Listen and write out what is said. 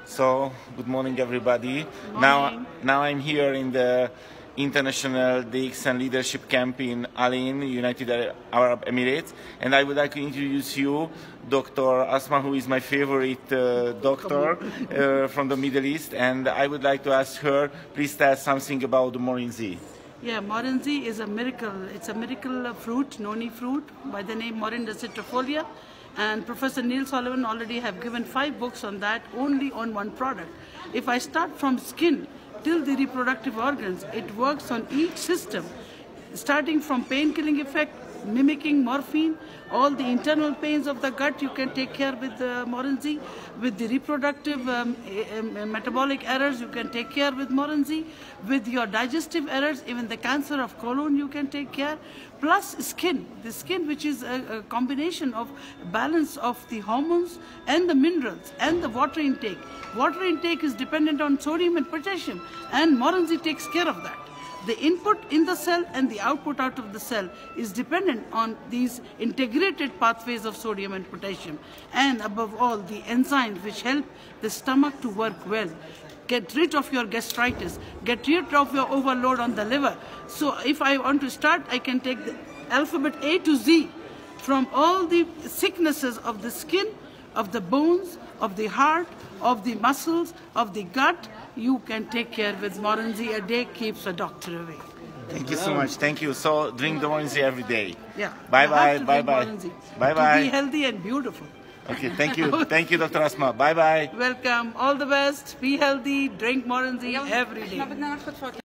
So, good morning, everybody. Morning. Now I'm here in the International DX and Leadership Camp in Ain, United Arab Emirates, and I would like to introduce you, Dr. Asma, who is my favorite doctor from the Middle East, and I would like to ask her, please tell something about the Morinzhi. Yeah, Morinzhi is a miracle. It's a miracle fruit, noni fruit, by the name Morinzhi. And Professor Neil Sullivan already have given 5 books on that, only on one product. If I start from skin till the reproductive organs, it works on each system, starting from pain-killing effect, mimicking morphine, all the internal pains of the gut you can take care with Morinzhi. With the reproductive metabolic errors, you can take care with Morinzhi. With your digestive errors, even the cancer of colon you can take care. Plus skin, the skin which is a combination of balance of the hormones and the minerals and the water intake. Water intake is dependent on sodium and potassium, and Morinzhi takes care of that. The input in the cell and the output out of the cell is dependent on these integrated pathways of sodium and potassium, and above all the enzymes which help the stomach to work well. Get rid of your gastritis, get rid of your overload on the liver. So if I want to start, I can take the alphabet A to Z from all the sicknesses of the skin, of the bones, of the heart, of the muscles, of the gut. You can take care with Morinzhi. A day keeps a doctor away. Thank you so much. Thank you. So drink the Morinzhi every day. Yeah. Bye-bye. Bye-bye. Bye-bye. To be healthy and beautiful. Okay, thank you. Thank you, Dr. Asma. Bye-bye. Welcome. All the best. Be healthy. Drink Morinzhi every day.